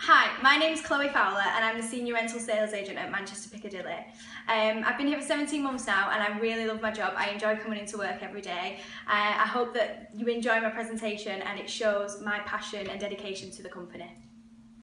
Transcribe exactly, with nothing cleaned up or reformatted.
Hi, my name's Chloe Fowler and I'm the Senior Rental Sales Agent at Manchester Piccadilly. Um, I've been here for seventeen months now and I really love my job. I enjoy coming into work every day. Uh, I hope that you enjoy my presentation and it shows my passion and dedication to the company.